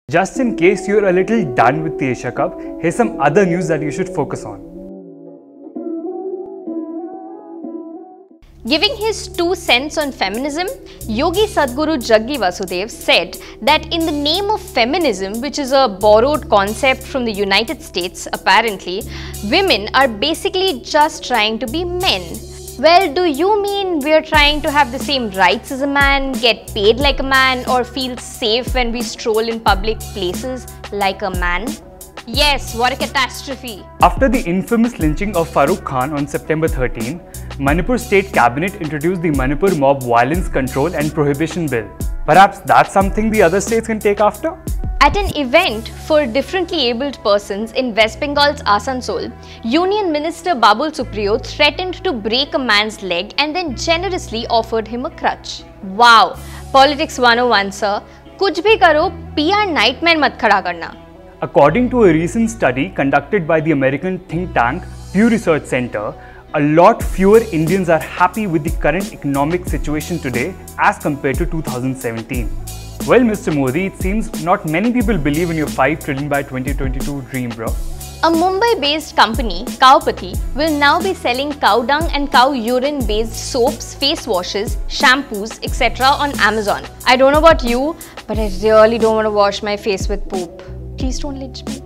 Just in case you're a little done with the Asia Cup, here's some other news that you should focus on. Giving his 2 cents on feminism, Yogi Sadhguru Jaggi Vasudev said that in the name of feminism, which is a borrowed concept from the United States apparently, women are basically just trying to be men. Well, do you mean we're trying to have the same rights as a man, get paid like a man, or feel safe when we stroll in public places like a man? Yes, what a catastrophe! After the infamous lynching of Farooq Khan on September 13, Manipur State Cabinet introduced the Manipur Mob Violence Control and Prohibition Bill. Perhaps that's something the other states can take after? At an event for differently abled persons in West Bengal's Asansol, Union Minister Babul Supriyo threatened to break a man's leg and then generously offered him a crutch. Wow! Politics 101, sir. Kuch bhi karo, PR nightmare mat khada karna. According to a recent study conducted by the American think tank Pew Research Center, a lot fewer Indians are happy with the current economic situation today as compared to 2017. Well, Mr. Modi, it seems not many people believe in your 5 trillion by 2022 dream, bro. A Mumbai-based company, Cowpathy, will now be selling cow dung and cow urine-based soaps, face washes, shampoos, etc. on Amazon. I don't know about you, but I really don't want to wash my face with poop. Please don't lynch me.